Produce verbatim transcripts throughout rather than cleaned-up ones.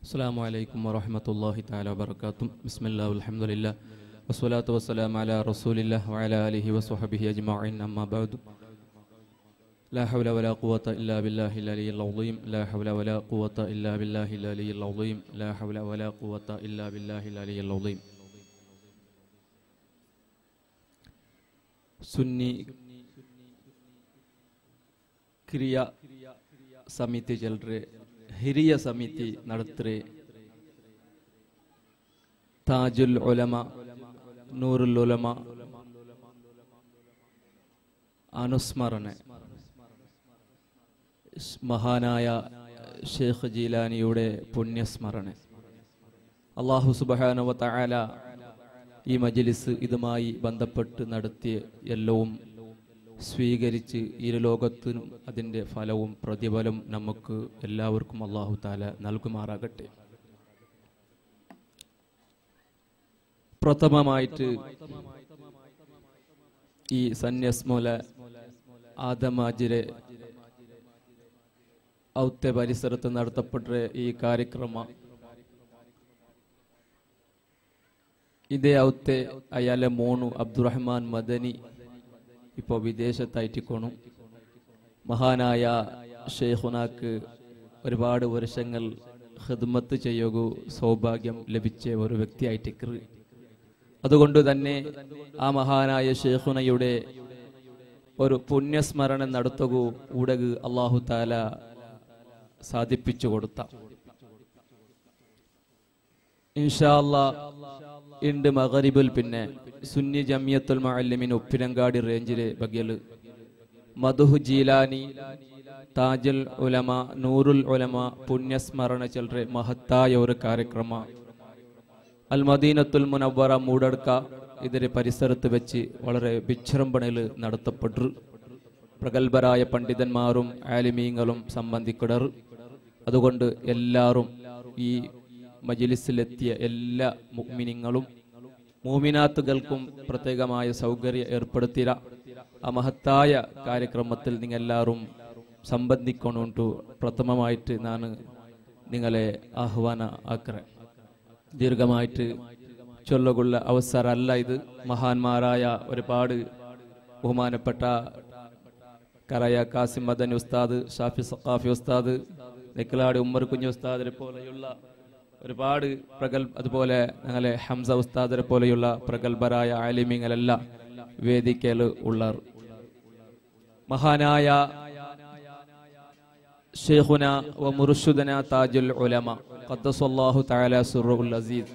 Assalamu alaikum wa rahmatullahi ta'ala wa barakatuh. Bismillah, alhamdulillah. Wassalatu wassalamu ala rasulillah wa ala alihi wa sahbihi ajma'in, amma ba'du. La hawla wa la quwwata illa billahi al-aliyyil azim. La hawla wa la quwwata illa billahi al-aliyyil azim. La hawla wa la quwwata illa billahi al-aliyyil azim. Sunni Kriya Samiti Jalre Hiriya Samiti Nadatre Tajul Ulama Nurul Ulama Anusmarane Mahanaya Sheikh Jilaniude Punyasmarane Allahu Subhanahu wa Ta'ala ഈ മജ്‌ലിസ് ഇതുമായി ബന്ധപ്പെട്ട് നടത്തിയ എല്ലവും സ്വീകരിച്ച് ഇരുലോകത്തിനും അതിൻ്റെ ഫലവും പ്രതിഫലം നമുക്ക് എല്ലാവർക്കും അല്ലാഹു തആല നൽകുമാറാകട്ടെ. പ്രഥമമായിട്ട് ഈ സന്യസ്മൂല ആദമാജിരെ ഔത്തെ പരിസരത്ത് നടത്തപ്പെട്ട ഈ കാര്യക്രമ ഇതേ ഔത്തെ അയാളെ മോണു അബ്ദുറഹ്മാൻ മദനി ഇപ്പോൾ വിദേശത്തായിട്ടിക്കോണു. മഹാനായ ഷെയ്ഖുനാക്ക് ഒരുപാട് വർഷങ്ങൾ ഖിദ്മത്ത് ചെയ്യുക സൗഭാഗ്യം ലഭിച്ച ഒരു വ്യക്തിയായിട്ടിക്കർ. അതുകൊണ്ട് തന്നെ ആ മഹാനായ ഷെയ്ഖുനയുടെ ഒരു പുണ്യസ്മരണം നടത്തുക ഉടക് അല്ലാഹു തആല സാധിപ്പിച്ചു കൊടുത്ത ഇൻഷാ അല്ലാഹ് ഇണ്ട് മഗ്‌രിബിൽ പിന്നെ സുന്നി ജമിയത്തുൽ മുഅല്ലിമീൻ ഉപ്പിരങ്കാടി റേഞ്ചിലെ ബഗിയൽ മദ്ഹു ജീലാനി താജുൽ ഉലമ നൂറുൽ ഉലമ പുണ്യസ്മരണ ചൊല്ലെ മഹത്തായ ഒരു കാര്യക്രമ അൽ മദീനത്തുൽ മുനവ്വറ മൂടടുക്ക ഇതിന്റെ പരിസരത്ത് വെച്ച് വളരെ വിജൃംഭണയിൽ നടത്തപ്പെട്ടു. പ്രഗത്ഭരായ പണ്ഡിതന്മാരും ആലിമീങ്ങളും സംബന്ധിക്കടർ. അതുകൊണ്ട് എല്ലാവരും ഈ മജ്‌ലിസിലെത്തിയ എല്ലാ മുഅ്മിനീങ്ങളും മുഅ്മിനാത്തുകൾക്കും പ്രത്യേകമായ സൗകര്യം ഏർപ്പെടുത്തിയ ആ മഹത്തായ കാര്യക്രമത്തിൽ നിങ്ങൾ എല്ലാവരും സംബന്ധിക്കൊണ്ടു പ്രഥമമായിട്ട് ഞാൻ നിങ്ങളെ ആഹ്വാന ആക്കറേ. ദീർഘമായിട്ട് ചൊല്ലുകൊള്ള അവസരമല്ല ഇത്. മഹാന്മാരായ ഒരുപാട് ബഹുമാനപ്പെട്ട കറയ കാസിം മദനി ഉസ്താദ്, ഷാഫി സഖാഫി ഉസ്താദ്, നെക്ലാട് ഉമ്മർ കുഞ്ഞു ഉസ്താദിനെ പോലെയുള്ള ഒരുപാട് പ്രഗൽ അതുപോലെ ഞങ്ങളെ ഹംസ ഉസ്താദിനെ പോലെയുള്ള പ്രഗത്ഭരായ ആലിമീങ്ങളെല്ലാം വേദിക്കൽ ഉള്ളർ. മഹാനായ ഷെയ്ഖുന വ മുർഷിദുന താജുൽ ഉലമ ഖദ്ദസല്ലാഹു തആല സിർറുൽ അസീസ്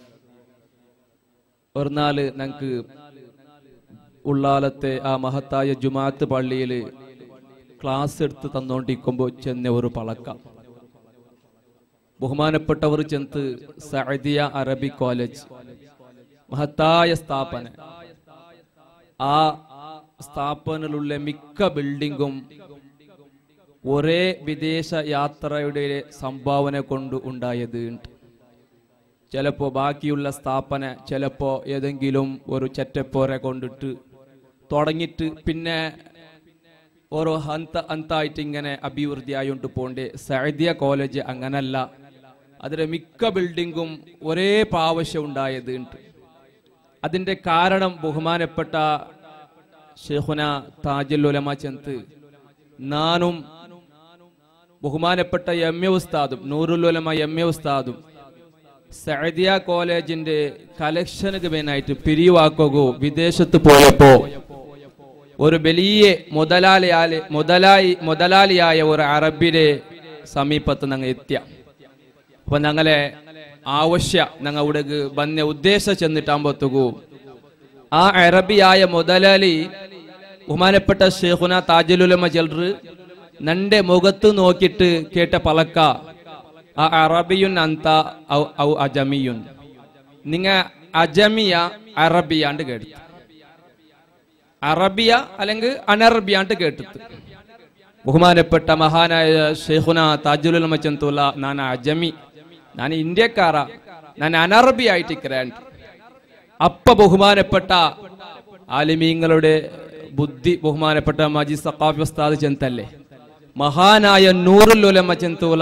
ഒരു നാല് ഞങ്ങൾക്ക് ഉള്ളാലത്തെ ആ മഹത്തായ ജുമാഅത്ത് പള്ളിയിൽ ക്ലാസ് എടുത്ത് തന്നുകൊണ്ടിരിക്കുമ്പോൾ ചെന്ന ഒരു പളക്ക ബഹുമാനപ്പെട്ടവർ ചെന്ന് സഅദിയ അറബി കോളേജ് മഹത്തായ സ്ഥാപന. ആ സ്ഥാപനയിലുള്ള മിക്ക ബിൽഡിങ്ങും ഒരേ വിദേശ യാത്രയുടെ സംഭാവന കൊണ്ട് ഉണ്ടായത്. ചിലപ്പോ ബാക്കിയുള്ള സ്ഥാപന ചിലപ്പോ ഏതെങ്കിലും ഒരു ചെറ്റപ്പോരെ കൊണ്ടിട്ട് തുടങ്ങിയിട്ട് പിന്നെ ഓരോ ഹന്ത ഹന്തായിട്ട് ഇങ്ങനെ അഭിവൃദ്ധി ആയോണ്ട് പോണ്ടേ. സഅദിയ കോളേജ് അങ്ങനല്ല. അതിലെ മിക്ക ബിൽഡിങ്ങും ഒരേ പ്രാവശ്യം ഉണ്ടായത്. അതിന്റെ കാരണം ബഹുമാനപ്പെട്ട ഷെയ്ഖുന താജുൽ ഉലമ ചെന്ത് നാനും ബഹുമാനപ്പെട്ട എം എ ഉസ്താദും നൂറുൽ ഉലമ എം എ ഉസ്താദും സഅദിയ കോളേജിന്റെ കലക്ഷനുക്ക് വേനായിട്ട് പിരിവാക്കുകയോ വിദേശത്ത് പോയപ്പോ ഒരു വലിയ മുതലാളിയായ മുതലായി മുതലാളിയായ ഒരു അറബിയുടെ സമീപത്ത് ഞങ്ങൾ എത്തിയ. അപ്പൊ ഞങ്ങളെ ആവശ്യ ഞങ്ങൾ ഇവിടെ വന്ന ഉദ്ദേശം ചെന്നിട്ടാകുമ്പോഴത്തേക്കു ആ അറബിയായ മുതലാളി ബഹുമാനപ്പെട്ട ഷെയ്ഖുന താജുൽ ഉലമ ജൽറ് നന്റെ മുഖത്ത് നോക്കിയിട്ട് കേട്ട പലക്ക ആ അറബിയുൻ അന്ത ഔ അജമിയുൻ, നിങ്ങ അജമിയ അറബിയാണ്ട് കേട്ടു. അറബിയ അല്ലെങ്കിൽ അനറബിയാണ്ട് കേട്ടത്. ബഹുമാനപ്പെട്ട മഹാനായ ഷെയ്ഖുന താജുൽ ഉലമ ചെന്തുള്ള ഞാൻ അജമി, ഞാൻ ഇന്ത്യക്കാര, ഞാൻ അനറബി ആയിട്ടിക്കരാൻ. അപ്പ ബഹുമാനപ്പെട്ട ആലിമീങ്ങളുടെ ബുദ്ധി ബഹുമാനപ്പെട്ട മജീദ് സഖാഫി ഉസ്താദ് ചെന്തല്ലേ മഹാനായ നൂറുൽ ഉലമ ചെന്തൂല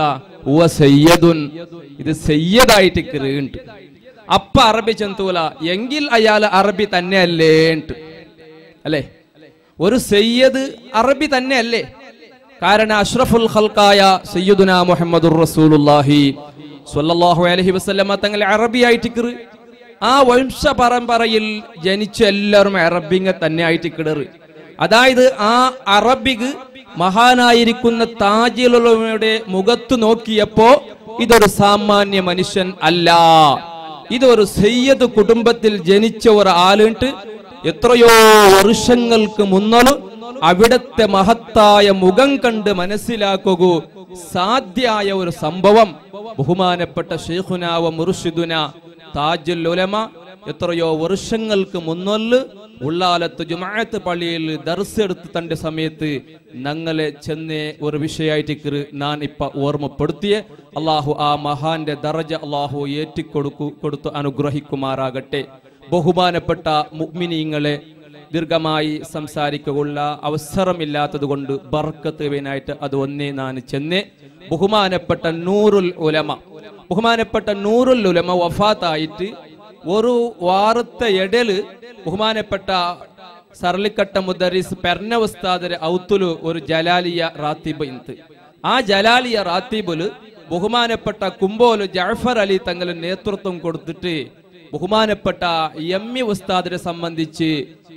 ഹുവ സയ്യദുൻ, ഇത് സയ്യദായിട്ട് കിറുണ്ട്. അപ്പ അറബി ചെന്തൂല എങ്കിൽ അയാൾ അറബി തന്നെ അല്ലേണ്ട് അല്ലേ? ഒരു സയ്യദ് അറബി തന്നെ അല്ലേ? കാരണം അഷ്റഫുൽ ഖൽഖായ സയ്യിദുനാ മുഹമ്മദുർ റസൂലുള്ളാഹി സ്വല്ലല്ലാഹു അലൈഹി വസല്ലമ തങ്ങൾ അറബിയായിട്ട് കിറ്. ആ വംശ പരമ്പരയിൽ ജനിച്ച എല്ലാവരും അറബിങ്ങ തന്നെ ആയിട്ട് കിടറ്. അതായത് ആ അറബിക് മഹാനായിരിക്കുന്ന താജുലുലമയുടെ മുഖത്ത് നോക്കിയപ്പോ ഇതൊരു സാമാന്യ മനുഷ്യൻ അല്ല, ഇതൊരു സയ്യദ് കുടുംബത്തിൽ ജനിച്ച ഒരാളുണ്ട്. എത്രയോ വർഷങ്ങൾക്ക് മുന്നോള് അവിടത്തെ മഹത്തായ മുഖം കണ്ട് മനസ്സിലാക്കുക സാധ്യായ ഒരു സംഭവം ബഹുമാനപ്പെട്ട ശൈഖുനാ വ മുർഷിദുന താജുൽ ഉലമ എത്രയോ വർഷങ്ങൾക്ക് മുന്നോല് ഉള്ളാലത്ത് ജുമാഅത്ത് പള്ളിയിൽ ദർസ് എടുത്ത് തന്റെ സമയത്ത് ഞങ്ങളെ ചെന്ന് ഒരു വിഷയമായിട്ട് ഞാൻ ഇപ്പൊ ഓർമ്മപ്പെടുത്തിയ അള്ളാഹു ആ മഹാന്റെ ദറജ അള്ളാഹു ഏറ്റിക്കൊടുക്കു കൊടുത്ത് അനുഗ്രഹിക്കുമാറാകട്ടെ. ബഹുമാനപ്പെട്ട മുഅ്മിനീങ്ങളെ, ദീർഘമായി സംസാരിക്കുള്ള അവസരമില്ലാത്തത് കൊണ്ട് ബർക്കത്ത് വേനായിട്ട് അത് ഒന്നേ ഞാൻ ചെന്ന് ബഹുമാനപ്പെട്ട നൂറുൽ ഉലമ ബഹുമാനപ്പെട്ട നൂറുൽ ഉലമ വഫാത്തായിട്ട് ഒരു വാർത്ത ഇടല് ബഹുമാനപ്പെട്ട സർലിക്കട്ട മുദരിസ് പെർന ഉസ്താദരെ ഔത്തുലു ഒരു ജലാലിയ റാത്തീബ് ഇൻത്ത്. ആ ജലാലിയ റാത്തീബില് ബഹുമാനപ്പെട്ട കുമ്പോല് ജഅഫർ അലി തങ്ങൾ നേതൃത്വം കൊടുത്തിട്ട് ബഹുമാനപ്പെട്ട എം ഇ ഉസ്താദിനെ സംബന്ധിച്ച്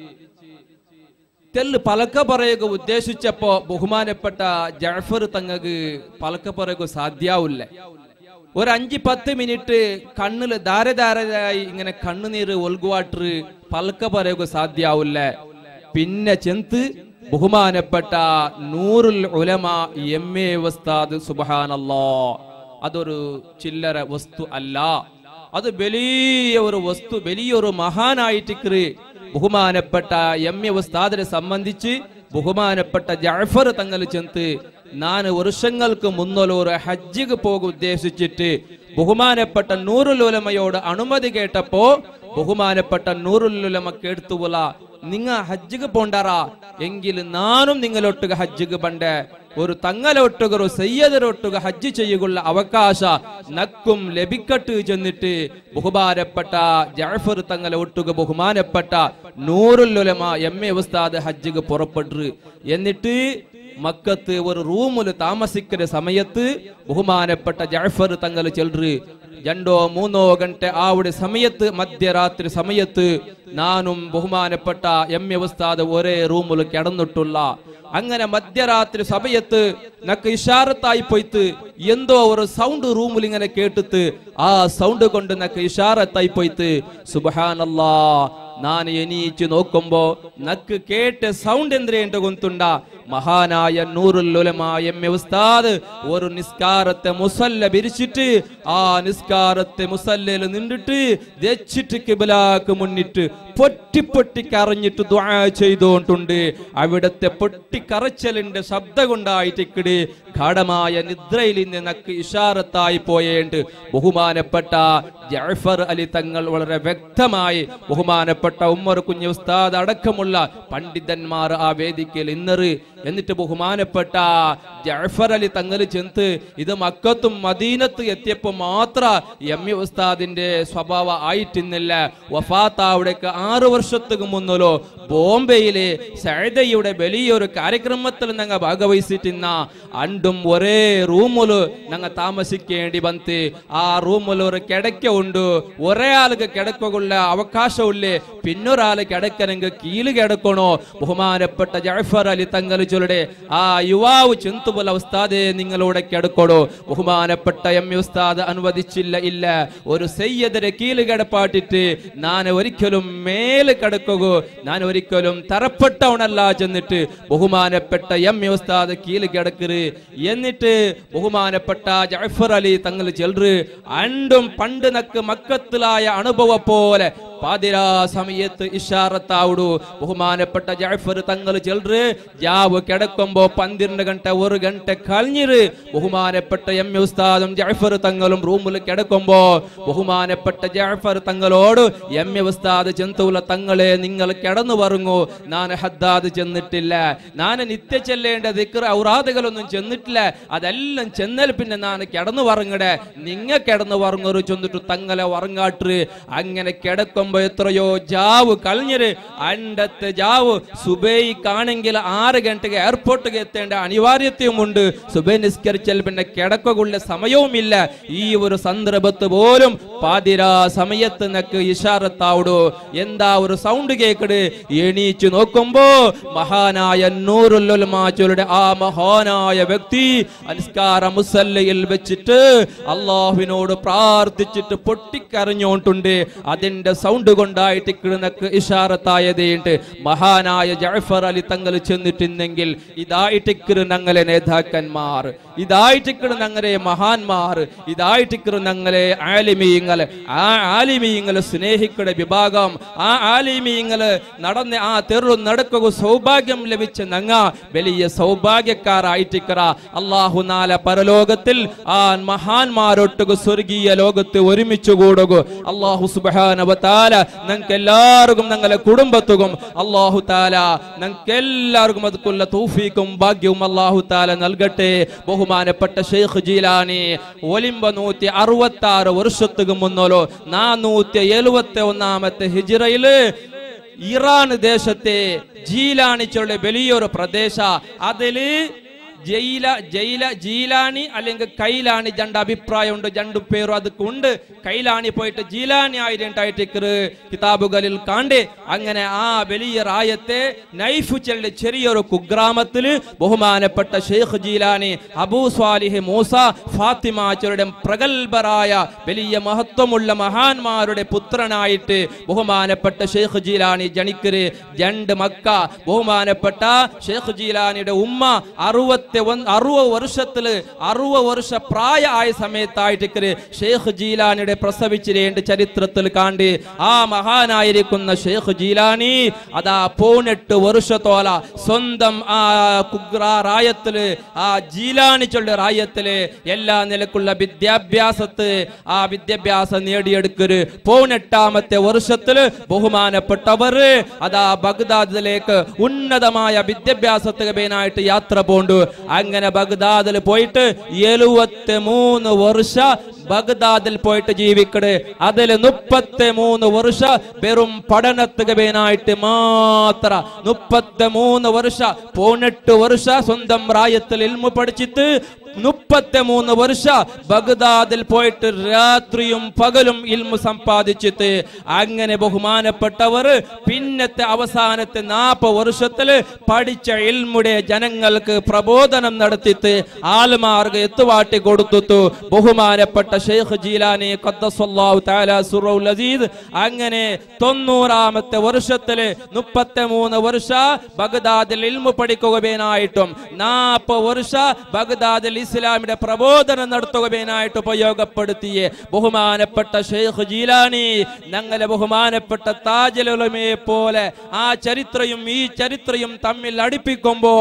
തെല്ല് പലക്ക പറയുക ഉദ്ദേശിച്ചപ്പോ ബഹുമാനപ്പെട്ട ജഅഫർ തങ്ങൾക്ക് പലക്ക പറയുക സാധ്യാവില്ല. ഒരു അഞ്ച് പത്ത് മിനിറ്റ് കണ്ണില് ധാരധാരയായി ഇങ്ങനെ കണ്ണുനീര് ഒൽകുവാട്ട് പലക്ക പറയുക സാധ്യാവില്ല. പിന്നെ ചെന്ത് ബഹുമാനപ്പെട്ട നൂറുൽ ഉലമ എം എ ഉസ്താദ് സുബ്ഹാനല്ലാഹ്, അതൊരു ചില്ലറ വസ്തു അല്ല, അത് വലിയ ഒരു വസ്തു, വലിയൊരു മഹാനായിട്ട് ബഹുമാനപ്പെട്ട എം എ ഉസ്താദിനെ സംബന്ധിച്ച് ബഹുമാനപ്പെട്ട ജഅഫർ തങ്ങൾ ചെന്ന് ഞാൻ വർഷങ്ങൾക്ക് മുന്നോലൊരു ഹജ്ജിക്ക് പോകും ഉദ്ദേശിച്ചിട്ട് ബഹുമാനപ്പെട്ട നൂറുൽ ഉലമയോട് അനുമതി കേട്ടപ്പോ ബഹുമാനപ്പെട്ട നൂറുൽ ഉലമ കേട്ടുപോല നിങ്ങ ഹജ്ജിക്ക് പോണ്ടാറാ എങ്കിൽ നാനും നിങ്ങളൊട്ടുക ഹജ്ജിക്ക് പണ്ട് ഒരു തങ്ങളൊട്ടുക ഒരു സയ്യദരൊട്ടുക ഹജ്ജ് ചെയ്യുകയുള്ള അവകാശ നക്കും ലഭിക്കട്ട് ചെന്നിട്ട് ബഹുമാനപ്പെട്ട ജഅഫർ തങ്ങളെ ഒട്ടുക ബഹുമാനപ്പെട്ട നൂറുൽ ഉലമ എം എ ഉസ്താദ് ഹജ്ജിക്ക് പുറപ്പെട്ടു. എന്നിട്ട് മക്കത്ത് ഒരു റൂമില് താമസിക്കുന്ന സമയത്ത് ബഹുമാനപ്പെട്ട ജഅഫർ തങ്ങൾ ചെല്ലു രണ്ടോ മൂന്നോ ഗಂಟೆ ആവിടെ സമയത്ത് മധ്യരാത്രി സമയത്ത് നാനും ബഹുമാനപ്പെട്ട എം എ ഉസ്താദ് ഒരേ റൂമിൽ കിടന്നിട്ടുള്ള അങ്ങനെ മധ്യരാത്രി സമയത്ത് നക്ക് ഇഷാറത്തായി പോയിട്ട് എന്തോ ഒരു സൗണ്ട് റൂമിൽ ഇങ്ങനെ കേട്ടിട്ട് ആ സൗണ്ട് കൊണ്ട് നക്ക് ഇഷാറത്തായി പോയിട്ട് സുബ്ഹാനല്ലാഹ് ഞാൻ എണീച്ച് നോക്കുമ്പോ നക്ക് കേട്ട സൗണ്ട് എന്തേണ്ട ഗൊന്തുണ്ട മഹാനായ നൂറുൽ ഉലമ എം എ ഉസ്താദ് ഒരു നിസ്കാരത്തെ മുസല്ല വിരിച്ചിട്ട് ആ നിസ്കാരത്തെ മുസല്ലയിൽ നിന്നിട്ട് ദച്ചിട്ട് കിബിലാക്ക് മുന്നിട്ട് പൊട്ടി പൊട്ടി കരഞ്ഞിട്ട് ദുആ ചെയ്തുകൊണ്ടുണ്ട്. അവിടത്തെ പൊട്ടിക്കരച്ചലിന്റെ ശബ്ദം കൊണ്ടായിട്ട് ഗാഢമായ നിദ്രയിൽ നിന്ന് നക്ക് ഇഷാറത്തായി പോയേണ്ട് ബഹുമാനപ്പെട്ട ജഅഫർ അലി തങ്ങൾ വളരെ വ്യക്തമായി ബഹുമാനപ്പെട്ട ഉമ്മർ കുഞ്ഞി ഉസ്താദ് അടക്കമുള്ള പണ്ഡിതന്മാർ ആ വേദിക്കയിൽ ഇന്നറ്. എന്നിട്ട് ബഹുമാനപ്പെട്ട ജഅഫർ അലി തങ്ങൾ ചെന്ന് ഇത് മക്കത്തും മദീനത്ത് എത്തിയപ്പോ മാത്ര എം ഇ ഉസ്താദിന്റെ സ്വഭാവം ആയിട്ടിന്നില്ല. വഫാത്താവിടേക്ക് ആറു വർഷத்துக்கு മുന്നല്ലോ ബോംബെയിലെ സഅദയുടെ വലിയൊരു കാര്യക്രമത്തിൽ ഞങ്ങൾ ഭാഗവഹിച്ചിട്ടിന്ന അണ്ടും ഒരേ റൂമില് ഞങ്ങൾ താമസിക്കേണ്ടി വന്ന് ആ റൂമിൽ ഒരു കിടക്ക ഉണ്ട്. ഒരേ ആൾക്ക് കിടക്കുള്ള അവകാശമില്ലേ, പിന്നൊരാള് കിടക്കണമെങ്കിൽ കീല് കിടക്കണോ. ബഹുമാനപ്പെട്ട ജഅഫർ അലി തങ്ങൾ ചൊല്ലുടെ ആ യുവാവ് ചെന്തുപോലെ ഉസ്താദെ നിങ്ങളോടെ കിടക്കണോ. ബഹുമാനപ്പെട്ട എം എ ഉസ്താദ് അനുവദിച്ചില്ല. ഇല്ല, ഒരു സയ്യദരെ കീല് കിടപ്പാട്ടിട്ട് ഞാൻ ഒരിക്കലും മേല് കിടക്കുക, ഞാൻ ഒരിക്കലും തരപ്പെട്ടവനല്ല ചെന്നിട്ട് ബഹുമാനപ്പെട്ട എം എ ഉസ്താദ് കീല് കിടക്കറ്. എന്നിട്ട് ബഹുമാനപ്പെട്ട ജഅഫർ അലി തങ്ങൾ ചെല്ലു അണ്ടും പണ്ട് നക്ക് മക്കത്തിലായ അനുഭവം പോലെ പാതിരാ സമയത്ത് ഇഷാറത്താവുടു ബഹുമാനപ്പെട്ട ജഅഫർ തങ്ങൾ ചെൽറ് ജാവ് കിടക്കുമ്പോ പന്ത്രണ്ട് ഗಂಟ ഒരു ഗಂಟ കഴിഞ്ഞിര് ബഹുമാനപ്പെട്ട എം എ ഉസ്താദും ജഅഫർ തങ്ങളും റൂമിൽ കിടക്കുമ്പോ ബഹുമാനപ്പെട്ട ജഅഫർ തങ്ങളോട് എം എ ഉസ്താദ് ചെന്തൂല തങ്ങളെ നിങ്ങൾ കിടന്നു പറങ്ങൂ ഞാൻ ഹദ്ദാദ് ചെന്നിട്ടില്ല ഞാൻ നിത്യ ചെല്ലേണ്ട ദിക്ർ ഔറാദുകളൊന്നും ചെന്നിട്ടില്ല അതെല്ലാം ചെന്നാൽ പിന്നെ ഞാൻ കിടന്നു പറങ്ങടെ നിങ്ങ കിടന്നു പറങ്ങൊരു ചെന്നിട്ട് തങ്ങളെ വറങ്ങാട്ട് അങ്ങനെ കിടക്കുമ്പോ എത്രയോ ജാവ് കളഞ്ഞിര് അണ്ടത്തെ ജാവ് സുബൈക്കാണെങ്കിൽ ആറ് ഗಂಟೆಗೆ എയർപോർട്ടിൽ എത്തേണ്ട അനിവാര്യതയുമുണ്ട് സുബൈ നിസ്കരിച്ചാൽ പിന്നെ കിടക്കുള്ള സമയവുമില്ല ഈ ഒരു സന്ദർഭത്ത് പോലും പാതിരാ സമയത്ത് നക്ക് ഇഷാറത്താവുടു എന്താ ഒരു സൗണ്ട് കേക്കട് എണീച്ചു നോക്കുമ്പോ മഹാനായ നൂറുൽ ഉലമായുടെ ആ മഹാനായ വ്യക്തി നിസ്കാര മുസല്ലയിൽ വെച്ചിട്ട് അല്ലാഹുവിനോട് പ്രാർത്ഥിച്ചിട്ട് പൊട്ടിക്കരഞ്ഞോണ്ട് അതിന്റെ സൗണ്ട് കൊണ്ടായിട്ട് കിടന്നക്ക് ഇഷാറത്തായതേണ്ട് മഹാനായ ജഅഫർ അലി തങ്ങൾ ചെന്നിട്ടുണ്ടെങ്കിൽ ഇതായിട്ട് ഞങ്ങളെ നേതാക്കന്മാർ ഇതായിട്ട് ഞങ്ങളെ മഹാന്മാർ ഇതായിട്ട് ഞങ്ങളെ ആലിമീങ്ങൾ ആ ആലിമീങ്ങളെ സ്നേഹിക്കുന്ന വിഭാഗം ആ ആലിമീങ്ങള് നടന്ന ആ തെറു നടക്കുക സൗഭാഗ്യം ലഭിച്ച ഞങ്ങ വലിയ സൗഭാഗ്യക്കാരായിട്ടിക്കറ അല്ലാഹു നാല പരലോകത്തിൽ ആ മഹാന്മാരൊട്ടുക സ്വർഗീയ ലോകത്ത് ഒരുമിച്ച് കൂടുക അല്ലാഹു സുബ്ഹാനഹു വ തആല ഞങ്ങൾക്ക് എല്ലാവർക്കും ഞങ്ങളെ കുടുംബത്തും അല്ലാഹു തആല ഞങ്ങൾക്ക് എല്ലാവർക്കും അതുക്കുള്ള തൗഫീഖും ഭാഗ്യവും അല്ലാഹു തആല നൽകട്ടെ ബഹുമാനപ്പെട്ട ശൈഖ് ജീലാനി ഒലിമ്പ നൂറ്റി അറുപത്താറ് വർഷത്തുക്ക് മുന്നോലോ നാനൂറ്റി എഴുപത്തി ഒന്നാമത്തെ ഹിജ്റയില് ഇറാൻ ദേശത്തെ ജീലാനിച്ചുള്ള വലിയൊരു പ്രദേശ അതില് ജയില ജയില ജീലാനി അല്ലെങ്കിൽ കൈലാനി രണ്ട് അഭിപ്രായമുണ്ട് രണ്ടു പേരും അതുകൊണ്ട് കൈലാനി പോയിട്ട് ജീലാനി ആയിട്ട് കിതാബുകളിൽ കാണ്ടേ അങ്ങനെ ആ വലിയ റായത്തെ നൈഫു ചെല്ല് ചെറിയൊരു കുഗ്രാമത്തില് ബഹുമാനപ്പെട്ട Shaikh Jilani Abu Salih Musa ഫാത്തിമാച്ചരുടെ പ്രഗൽഭരായ വലിയ മഹത്വമുള്ള മഹാന്മാരുടെ പുത്രനായിട്ട് ബഹുമാനപ്പെട്ട ശൈഖ് ജീലാനി ജനിക്കര് രണ്ട് മക്ക ബഹുമാനപ്പെട്ട ശൈഖ് ജീലാനിയുടെ ഉമ്മ അറുപത്തി അറുപത് വർഷത്തില് അറുപത് വർഷ പ്രായ ആയ സമയത്തായിട്ട് ശൈഖ് ജീലാനിയുടെ പ്രസവിച്ചിരേണ്ട ചരിത്രത്തിൽ കാണ്ടി ആ മഹാനായിരിക്കുന്ന ശൈഖ് ജീലാനി അതാ പതിനെട്ട് വർഷത്തോല സ്വന്തം ആ കുഗ്രാ റായത്തില് ആ ജീലാനി ചൊല്ല റായത്തില് എല്ലാ നിലക്കുള്ള വിദ്യാഭ്യാസത്ത് ആ വിദ്യാഭ്യാസം നേടിയെടുക്കര് പതിനെട്ടാമത്തെ വർഷത്തില് ബഹുമാനപ്പെട്ടവര് അതാ ബഗ്ദാദിലേക്ക് ഉന്നതമായ വിദ്യാഭ്യാസത്തിനായിട്ട് യാത്ര പോണ്ടു അങ്ങനെ ബഗ്ദാദിൽ പോയിട്ട് എഴുപത്തി മൂന്ന് വർഷ ബഗ്ദാദിൽ പോയിട്ട് ജീവിക്കട് അതിൽ മുപ്പത്തി മൂന്ന് വർഷ വെറും പഠനത്തുകനായിട്ട് മാത്ര മുപ്പത്തി മൂന്ന് വർഷ പതിനെട്ട് വർഷ സ്വന്തം റായത്തിൽ ഇൽമു പഠിച്ചിട്ട് മുപ്പത്തി മൂന്ന് വർഷ ബഗ്ദാദിൽ പോയിട്ട് രാത്രിയും പകലും ഇൽമു സമ്പാദിച്ചിട്ട് അങ്ങനെ ബഹുമാനപ്പെട്ടവർ പിന്നത്തെ അവസാനത്തെ നാൽപ്പത് വർഷത്തില് പഠിച്ച ഇൽമുടെ ജനങ്ങൾക്ക് പ്രബോധനം നടത്തിയിട്ട് ആൽമാർക്ക് എത്തുവാട്ടി കൊടുത്തു ബഹുമാനപ്പെട്ട ശൈഖ് ജീലാനി ഖദ്ദസല്ലാഹു തആല സിറഹുൽ അസീസ് അങ്ങനെ തൊണ്ണൂറാമത്തെ വർഷത്തില് മുപ്പത്തി മൂന്ന് വർഷ ബഗ്ദാദിൽ ഇൽമു പഠിക്കുകയായിട്ടും നാൽപ്പത് വർഷ ബഗ്ദാദിൽ ഇസ്ലാമിന്റെ പ്രബോധനം നടത്തുകയായിട്ട് ഉപയോഗപ്പെടുത്തിയ ബഹുമാനപ്പെട്ട ശൈഖ് ജീലാനി ഞങ്ങളെ ബഹുമാനപ്പെട്ട താജുൽ ഉലമയെ പോലെ ആ ചരിത്രയും ഈ ചരിത്രയും തമ്മിൽ അടുപ്പിക്കുമ്പോ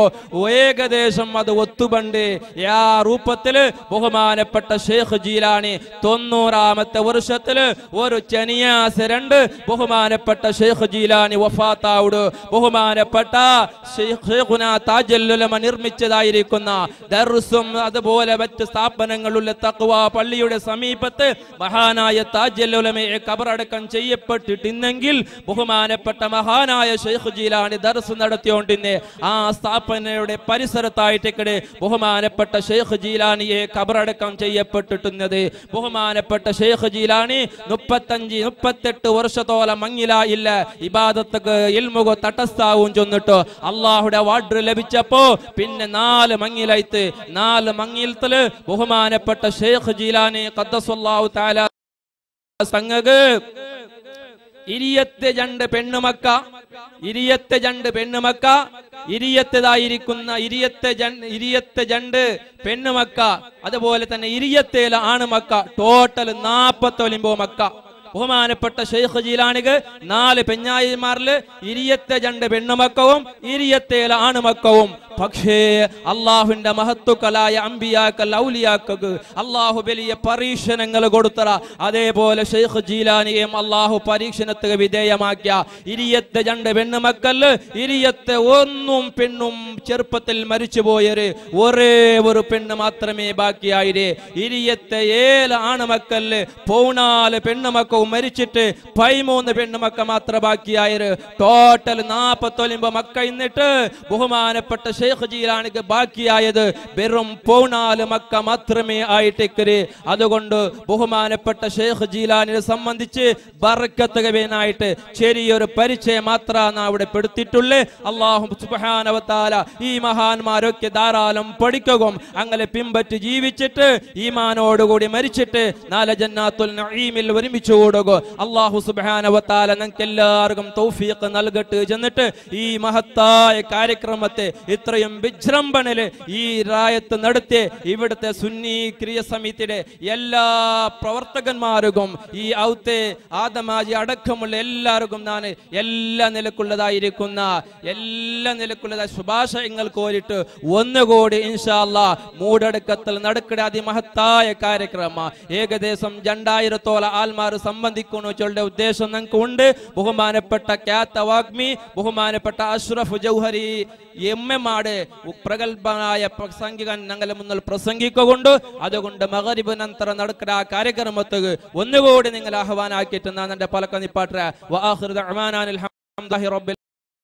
ഏകദേശം അത് ഒത്തുപണ്ട് ആ രൂപത്തില് ബഹുമാനപ്പെട്ട ശൈഖ് ജീലാനി തൊണ്ണൂറാമത്തെ വർഷത്തില് ഒരു ശനിയാഴ്ച രണ്ട് ബഹുമാനപ്പെട്ട ശൈഖ് ജീലാനി വഫാത്താവുട് ബഹുമാനപ്പെട്ട ശൈഖുനാ താജുൽ ഉലമ നിർമ്മിച്ചതായിരിക്കുന്ന ദർസും അതുപോലെ മറ്റ് സ്ഥാപനങ്ങളുള്ള തഖ്വ പള്ളിയുടെ സമീപത്ത് മഹാനായ താജുൽ ഉലമയെ ഖബറടക്കം ചെയ്യപ്പെട്ടിട്ടുണ്ടെങ്കിൽ ബഹുമാനപ്പെട്ട മഹാനായ ശൈഖ് ജീലാനി ദർസ് നടത്തിയോണ്ടിന്നെ ആ സ്ഥാപനയുടെ പരിസരത്തായിട്ട് ബഹുമാനപ്പെട്ട ശൈഖ് ജീലാനിയെ ഖബറടക്കം ചെയ്യപ്പെട്ടിട്ടുള്ളത് ബഹുമാനപ്പെട്ട ശൈഖ് ജീലാനി മുപ്പത്തഞ്ച് മുപ്പത്തെട്ട് വർഷത്തോളം മങ്ങില ഇല്ല ഇബാദത്ത് ഇൽമുക തടസ്സാവും ചെന്നിട്ട് അള്ളാഹുടെ വാർഡ് ലഭിച്ചപ്പോ പിന്നെ നാല് മങ്ങിലായിട്ട് നാല് മങ്ങിലത്തില് ബഹുമാനപ്പെട്ട ശൈഖ് ജീലാനി ഖദ്ദസല്ലാഹു തആല സംഗക്ക് ഇരിയത്തെ രണ്ട് പെണ്ണുമക്ക ഇരിയത്തെ രണ്ട് പെണ്ണുമക്ക ഇരിയത്തേതായിരിക്കുന്ന ഇരിയത്തെ ഇരിയത്തെ രണ്ട് പെണ്ണുമക്ക അതുപോലെ തന്നെ ഇരിയത്തേല ആണുമക്ക ടോട്ടൽ നാപ്പത്തൊലിമ്പോ മക്ക ബഹുമാനപ്പെട്ട ശൈഖ് ജീലാനിക്ക് നാല് പെഞ്ഞായിമാരില് ഇരിയത്തെ രണ്ട് പെണ്ണുമക്കവും ഇരിയത്തേല ആണുമക്കവും. പക്ഷേ അള്ളാഹുവിന്റെ മഹത്തുക്കളായ അമ്പിയാക്കൽ ഔലിയാക്കൾക്ക് അള്ളാഹു വലിയ പരീക്ഷണങ്ങൾ കൊടുത്തറ. അതേപോലെ ശൈഖ് ജീലാനിയെയും അള്ളാഹു പരീക്ഷണത്തിന് വിധേയമാക്കിയ ഇരിയത്തെ രണ്ട് പെണ്ണുമക്കല് ഇരിയത്തെ ഒന്നും പെണ്ണും ചെറുപ്പത്തിൽ മരിച്ചുപോയൊരു ഒരേ ഒരു പെണ്ണ് മാത്രമേ ബാക്കിയായിരേ. ഇരിയത്തെ ഏഴ് ആണുമക്കല് പൗനാല് പെണ്ണുമക്കവും മരിച്ചിട്ട് പതിമൂന്ന് പെണ്ണുമക്ക മാത്രം ബാക്കിയായത്. ടോട്ടൽ നാപ്പത്തൊൻപത് മക്ക എന്നിട്ട് ബഹുമാനപ്പെട്ട ശൈഖ് ജീലാനിക്ക് ബാക്കിയായത് വെറും പൗനാല് മക്ക മാത്രമേ ആയിട്ടേക്കര്. അതുകൊണ്ട് ബഹുമാനപ്പെട്ട ശൈഖ് ജീലാനിനെ സംബന്ധിച്ച് ബർക്കത്ത് വേനായിട്ട് ചെറിയൊരു പരിചയം മാത്രമാണ് അവിടെ പെടുത്തിയിട്ടുള്ളേ. അല്ലാഹു സുബ്ഹാനഹു വ തആല ഈ മഹാന്മാരൊക്കെ ധാരാളം പഠിക്കുകയും അങ്ങനെ പിമ്പറ്റ് ജീവിച്ചിട്ട് ഈമാനോടുകൂടി മരിച്ചിട്ട് നാല് ജന്നാത്തുൽ നഈമിൽ ഒരുമിച്ച് കൂടുക. അല്ലാഹു സുബ്ഹാനഹു വ തആല നമുക്ക് എല്ലാവർക്കും തൗഫീഖ് നൽകട്ടെ. ചെന്നിട്ട് ഈ മഹത്തായ കാര്യക്രമത്തെ ഇത്രയും വിജൃംഭണയില് ഈ രായത്ത് നടത്തി ഇവിടുത്തെ സുന്നി ക്രിയ സമിതിയുടെ എല്ലാ പ്രവർത്തകന്മാർക്കും ഈ ഔത്തെ ആദമാജി അടക്കമുള്ള എല്ലാവർക്കും ഞാൻ എല്ലാ നിലക്കുള്ളതായിരിക്കുന്ന എല്ലാ നിലക്കുള്ളതായ ശുഭാശയങ്ങൾ കോരിട്ട് ഒന്നുകൂടി ഇൻഷാ അല്ലാഹ് മൂടടക്കത്തിൽ നടക്കുന്ന അതിമഹത്തായ കാര്യക്രമ ഏകദേശം രണ്ടായിരത്തോളം ആൾമാർ സംബന്ധിക്കുന്നു ചൊല്ലുടെ ഉദ്ദേശം ഞങ്ങൾക്ക് ഉണ്ട്. ബഹുമാനപ്പെട്ട ഖ്യാത വാഗ്മി ബഹുമാനപ്പെട്ട അഷ്റഫ് ജൗഹരി എം എം ആട് പ്രഗത്ഭനായ പ്രസംഗികൻ ഞങ്ങളെ മുന്നിൽ പ്രസംഗിക്കുകൊണ്ട് അതുകൊണ്ട് മഗ്രിബ് നന്തരം നടക്കുന്ന ആ കാര്യക്രമത്തിൽ ഒന്നുകൂടി നിങ്ങൾ ആഹ്വാനാക്കിയിട്ട് ഞാൻ എൻ്റെ പലക്ക നിപ്പാട്ടെ. വ ആഖിറു ദഅ്വാനാ അൽഹംദുലില്ലാഹി റബ്ബിൽ